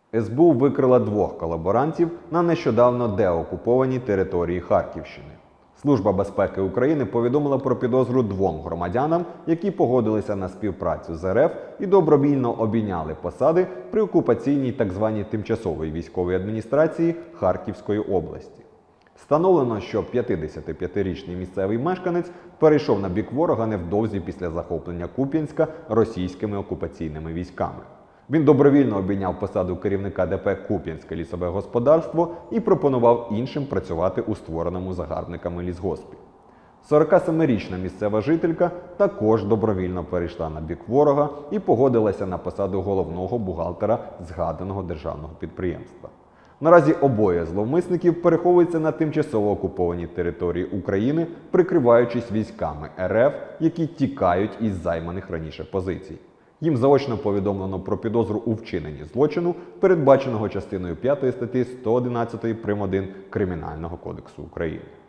СБУ викрила 2 колаборантів на нещодавно деокупованій території Харківщини. Служба безпеки України повідомила про підозру 2 громадянам, які погодилися на співпрацю з РФ і добровільно обійняли посади при окупаційній так званій тимчасовій військовій адміністрації Харківської області. Встановлено, що 55-річний місцевий мешканець перейшов на бік ворога невдовзі після захоплення Куп'янська російськими окупаційними військами. Він добровільно обійняв посаду керівника ДП «Куп'янське лісове господарство» і пропонував іншим працювати у створеному загарбниками лісгоспі. 47-річна місцева жителька також добровільно перейшла на бік ворога і погодилася на посаду головного бухгалтера згаданого державного підприємства. Наразі обоє зловмисників переховуються на тимчасово окупованій території України, прикриваючись військами РФ, які тікають із займаних раніше позицій. Їм заочно повідомлено про підозру у вчиненні злочину, передбаченого частиною 5 статті 111 прим. 1 Кримінального кодексу України.